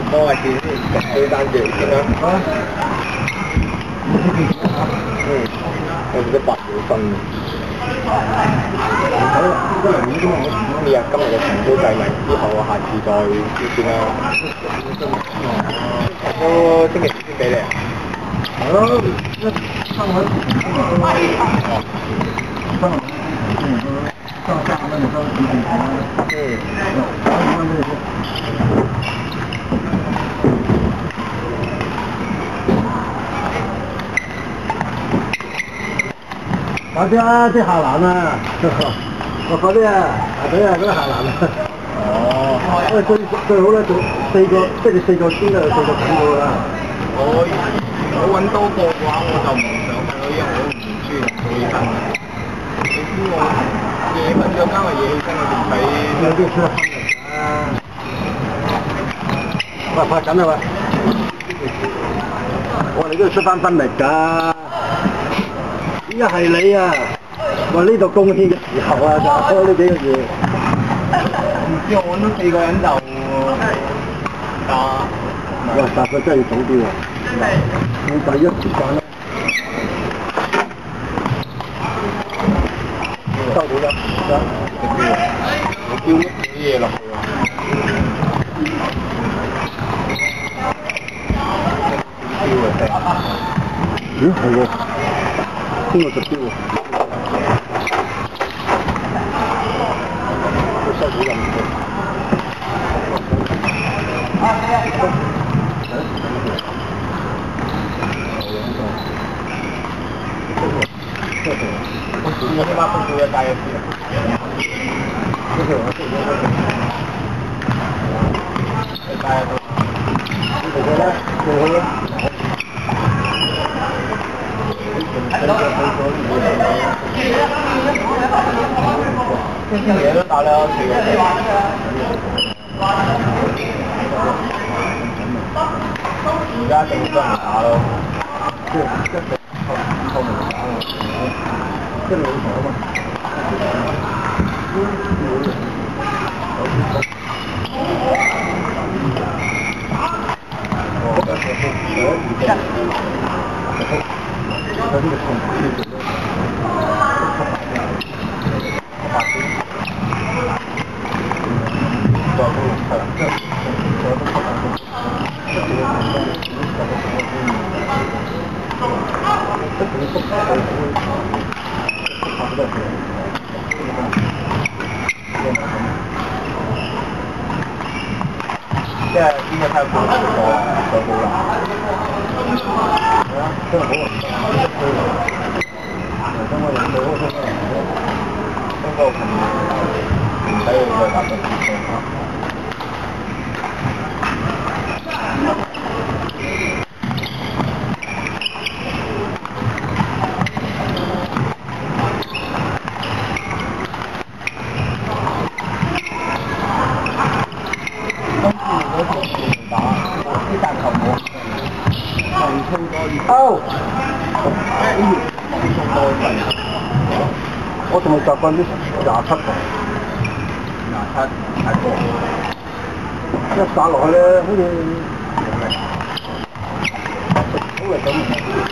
幫我見先，對單字先啦。我哋都8秒分。好啦，今日嘅成都計埋之後，下次再先啦。都星期幾先俾你啊？係咯，差唔多。嗰啲啊，啲下欄啊，嗰啲啊，嗰啲下欄啊。哦。因為最好咧，做4個，即係你4個先啊，4個滾到啦。我揾多個嘅話，我就唔想去，因為我唔中意早起身嘅。你知我夜瞓咗加埋夜起身，我仲睇。有啲出得翻嚟㗎。喂，快緊啊喂！我哋都要出翻分力㗎。依家係你啊！話呢度貢獻嘅時候啊，就開呢幾個嘢。唔知我揾到4個人就打。喂，但佢真係要早啲喎。要第一時間咧。收到啦，我丟啲嘢落去喎。丟啊！咦，係喎。邊個就標啊？佢收到咁多。我起碼分數要加一啲。加一啲。嘢都打了4個。而家正真係打咯。即係後面打咯。即係老婆啊嘛。即係邊個睇過最多啊？最高啦！係啊，真係好啊！等我飲到嗰個嗰個唔使再打多次啊！我仲係習慣啲27個。27太多。一撒落去咧，好似好嚟咁。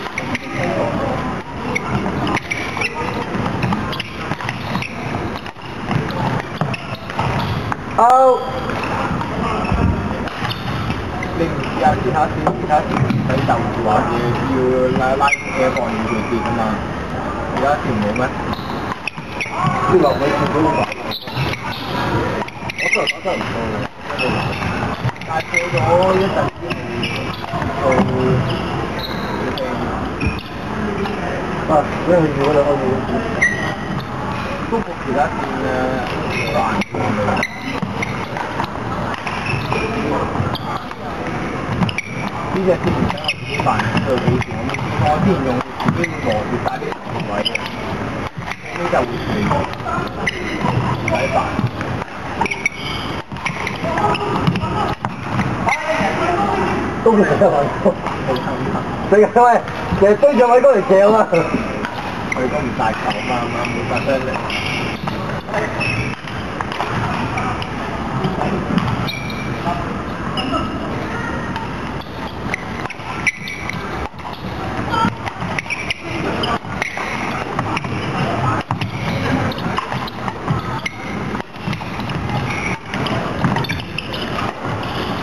你唔試下其他線唔使就住話要拉嘅放遠啲㗎嘛？而家線冇咩？啲落去線都好我真係打得唔錯喎，但係過咗一陣之後啊，因為如果你可以都冇其他線難過㗎。呢隻線唔使我自己扮對幾時，我之前用自己磨住晒啲位嘅，呢就會唔使扮。都唔使話你喂，成日追上偉哥嚟掟啊！偉哥唔大球嘛，冇發聲力。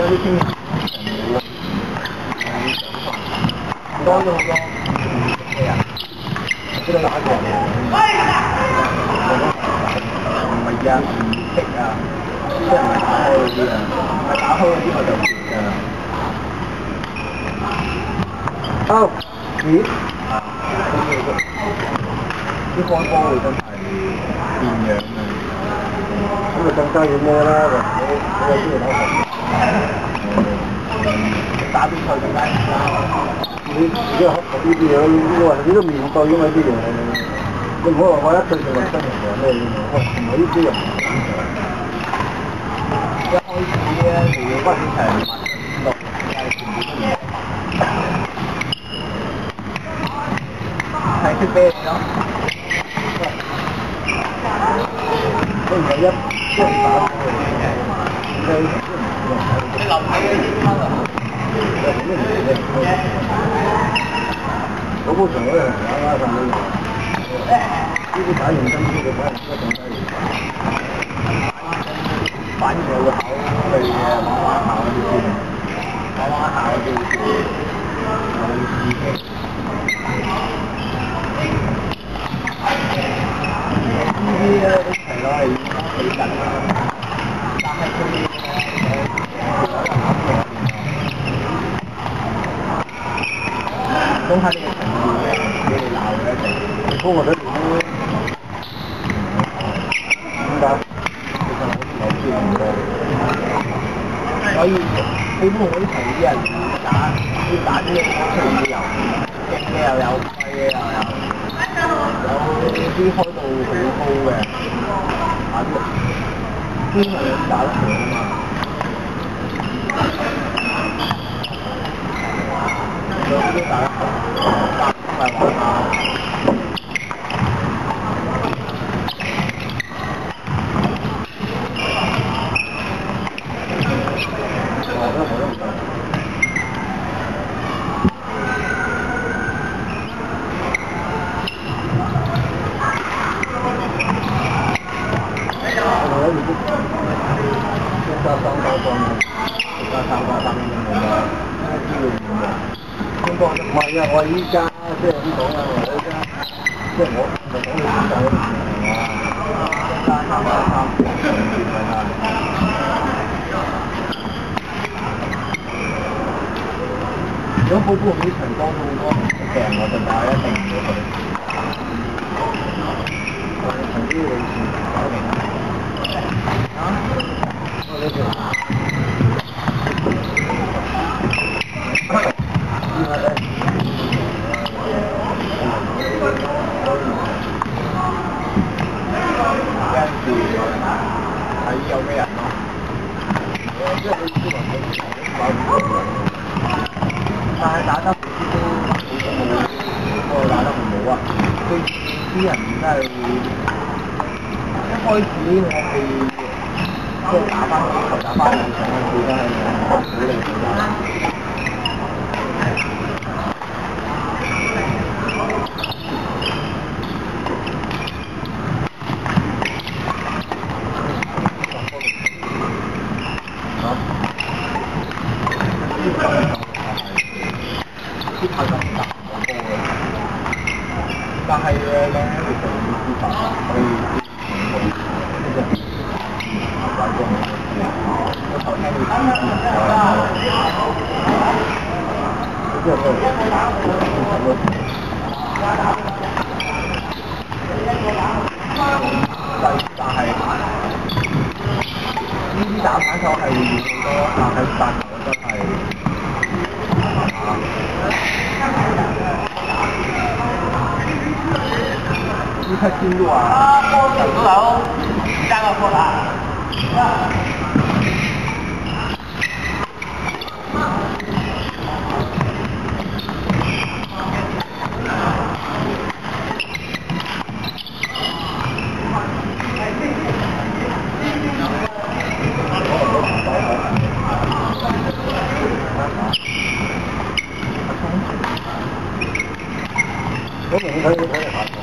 家都聽多咗好多咩啊？嗰啲打嘅，唔係啊，唔識啊，即係唔係打開嗰啲啊？唔係打開嗰啲我就唔識㗎。 好，咦？ 啲開波會真係變樣啊！ 咁就更加要摸啦，我有啲嘢攞打比賽更加唔啱。 你而家呢啲嘢，你都面對㗎嘛呢啲嘢，你唔好話我一對就話真人話咩嘢，我唔係呢啲人。 一開始咧，你要分場落係全部都唔識，係識啤你咯。 都唔係一打你留睇嘅先啱啊！ 嗰鋪場嗰人啱啱上去，呢啲打認真啲嘅反而更加要。 反而會考慮嘅玩玩下嗰啲先，玩玩下嗰啲有刺激。呢啲咧係攞嚟幾緊啦，但係佢講下呢個程度嘅，俾你鬧嘅一定。 幫我睇點咧？點解？ 其實我知唔多，所以基本我啲同啲人要打啲嘢出嚟遊，勁嘅又有，貴嘅又有，有啲開到好高嘅，打啲專係打得好啊嘛。有啲打得好，打唔係玩下。 唔係啊！我依家即係咁講啦，我依家即係我講你點解嗰啲嘢係嘛？ 如果好多啲場多好多病，我就打一定唔會去。 同啲你搞明啊？我呢條。 睇有咩人咯？ 即係你知但係打得好都好過打得唔好啊！佢啲人真係一開始我係即係打翻球打翻上去真係好厲害。啲太咁大個波嘅，但係咧其實要知法可以呢個大個我頭聽你講即係佢但係呢啲打反手係會遠好多，但係發球真係。你太进入啊！小猪头，3个波啦。 我明睇你睇嚟下。